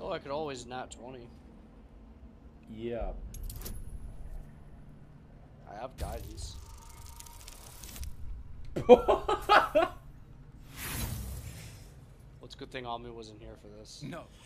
Oh, I could always nat 20. Yeah. I have guidance. What's a good thing Ami wasn't here for this? No.